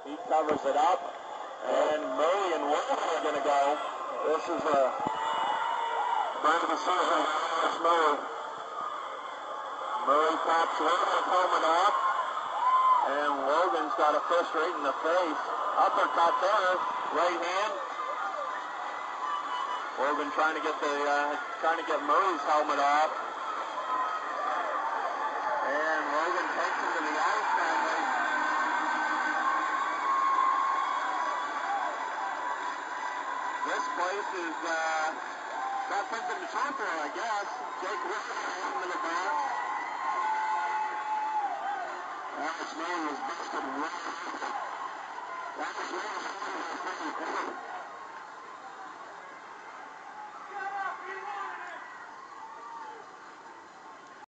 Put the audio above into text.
He covers it up, and Murray and Wolf are going to go. This is a brand of the season. It's Murray. Murray pops Logan's helmet off, and Logan's got a fist right in the face. Uppercut there, right hand. Logan trying to get Murray's helmet off, and Logan takes him to the ice finally. This place is got something to show for, I guess. Jake Wilson in the box. Alex Murray was busted right. That was really